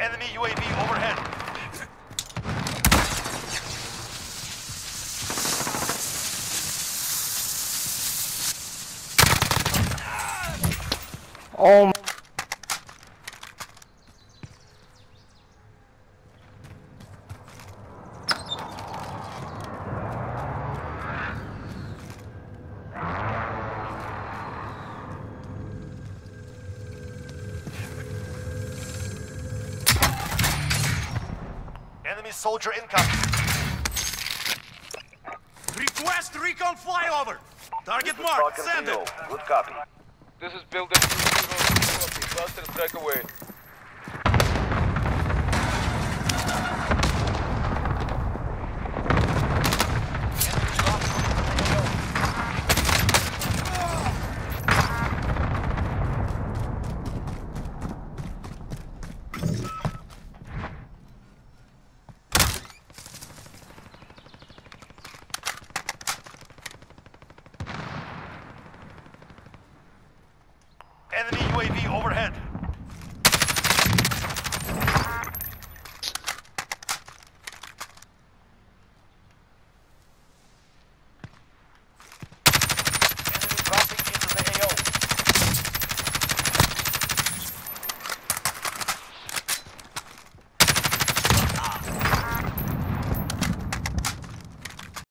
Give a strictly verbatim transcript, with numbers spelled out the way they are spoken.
Enemy U A V overhead. Oh. Enemy soldier incoming. Request recon flyover! Target marked, send it! Good copy. This is building cluster strike away. Enemy U A V overhead.